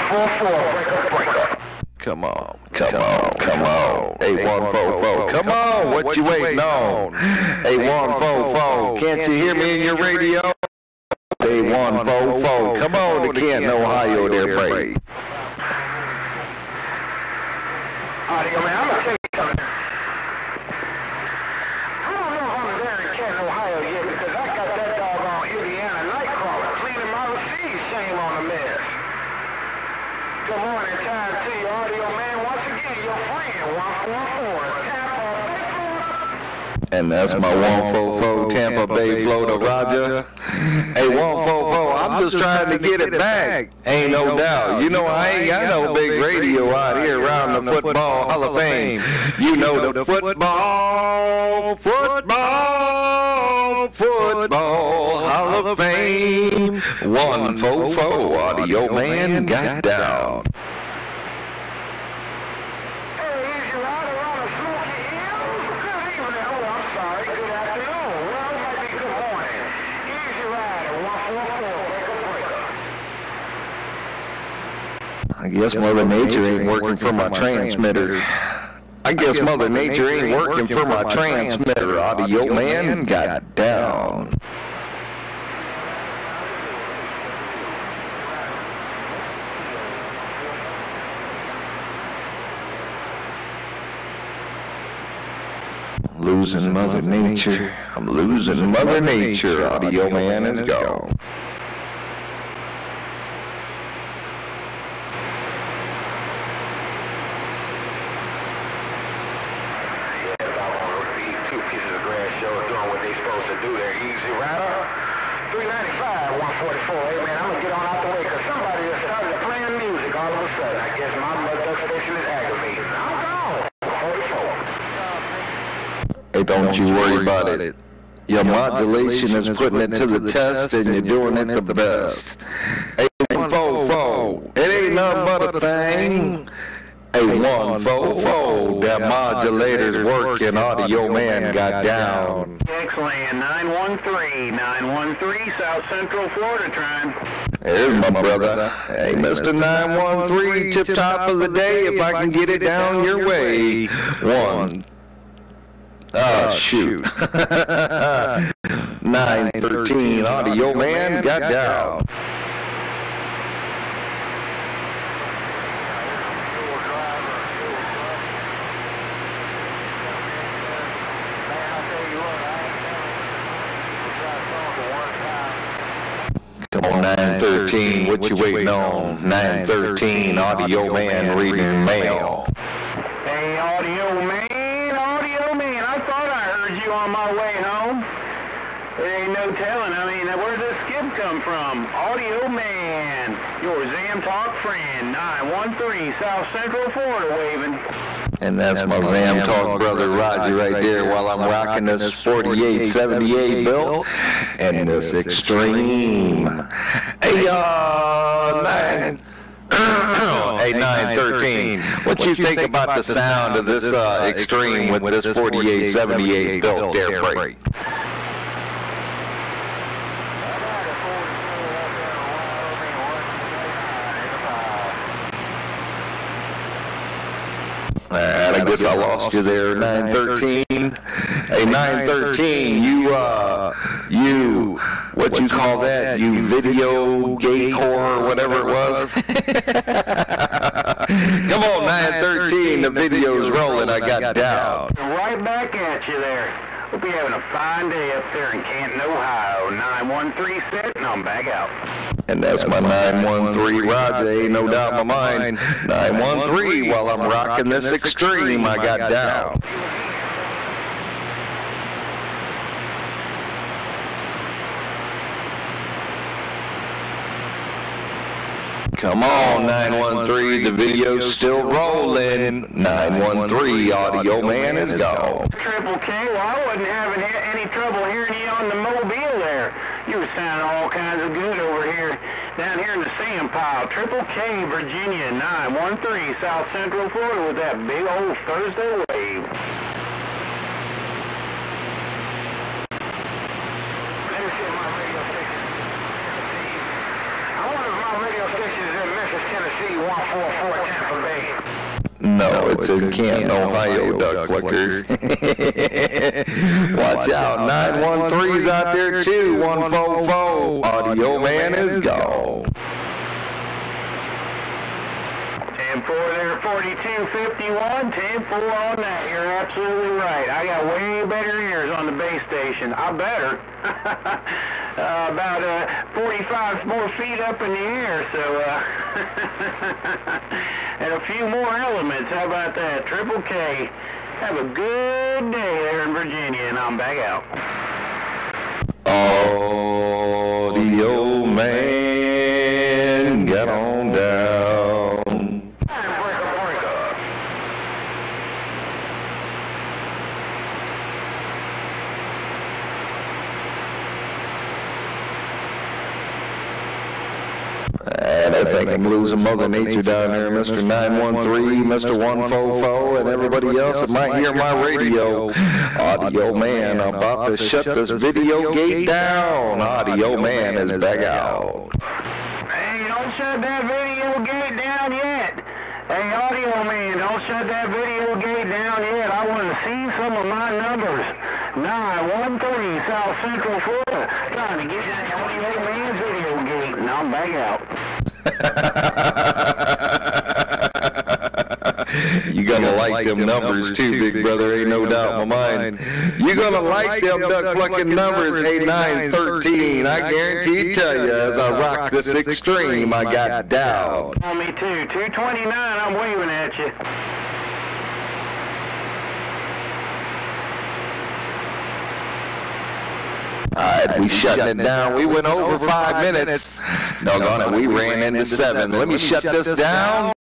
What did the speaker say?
144, breaker. Come on, come on, come on. 8144, come on, what you waiting on? 8144, can't you hear me in your radio? 8144, come on to Canton, Ohio there, Brady. Audio man, I'm gonna tell you something. I don't know if I'm there in Canton, Ohio yet because I got that doggone Indiana nightcrawler cleaning my receipts. Shame on the mess. Good morning, time to you, Audio man. Once again, your friend, 144, Tampa Bay. And that's my 144 Tampa Bay, Florida, Roger. Hey, 144, I'm just trying to get it back. Ain't no doubt. You know, I ain't got no big radio out here around the Football Hall of Fame. You know, the Football Hall of Fame. 144, Audio Man got down. I guess Mother Nature ain't working for my transmitter. I guess Mother Nature ain't working for my transmitter. Audio Man got down. Losing Mother Nature. I'm losing Mother Nature. Audio Man is gone. Hey, don't you worry about it. Your modulation is putting it to the test, and you're doing it the best. 8144, it ain't nothing but a thing. 8144, that modulator's working. Audio Man got down. Excellent. 913, South Central Florida trying. There's my brother. Hey, Mr. 913, tip top of the day, if I can get it down your way. Shoot. 913, Audio Man got down. Come on, 913, what you waiting on? 913, Audio Man reading mail. Hey, Audio Man, I thought I heard you on my way home. There ain't no telling. I mean, where'd this skip come from? Audio Man, your Zam Talk friend, 913, South Central Florida waving. And that's my Zam Talk brother Roger right there while I'm rocking this 4878 built and this Extreme. Hey, 913, what you think about the sound of this Extreme with this 4878 built there, Freight? I guess I lost you there, 913. Hey, 913, you, what you call that? You video gay core or whatever it was? Come on, 913, the video's rolling, I got down. Right back at you there. We'll be having a fine day up there in Canton, Ohio. 913 set, and I'm back out. And that's my 913 Roger, ain't no doubt in my mind. 913, while I'm rocking this Extreme, I got down. Come on, 913, the video's still rolling. 913, Audio Man is gone. Triple K, well, I wasn't having any trouble hearing you on the mobile there. You were sounding all kinds of good over here, down here in the sand pile. Triple K, Virginia, 913, South Central Florida with that big old Thursday wave. Let me see my radio station. I wonder if my radio station is in Memphis, Tennessee, it's in Canton, Ohio, duck flicker. Watch out, 913's out there too, 144. Audio Man is gone. 10-4 there, 4251, 10-4 on that. You're absolutely right. I got way better ears on the base station. I better. About 45 more feet up in the air, so, and a few more elements. How about that? Triple K. Have a good day there in Virginia, and I'm back out. Audio Man, get on down. And I think I'm losing Mother Nature down there, Mr. 913, Mr. 144, and everybody else that might hear my radio. Audio Man, I'm about to shut this video gate down. Audio Man is back out. Hey, don't shut that video gate down yet. Hey, Audio Man, don't shut that video gate down yet. I want to see some of my numbers. 913 South Central Florida. Trying to get that Audio Man video gate, and I'm back out. You gonna like them numbers too, big brother, ain't no doubt in my mind. You gonna like them duck plucking numbers, hey 913. I guarantee tell you, as I rock this extreme, I got down. On me too, 229, I'm waving at you. Alright, we shutting it down. We went over 5 minutes. Doggone it, we ran into 7. Let me shut this down.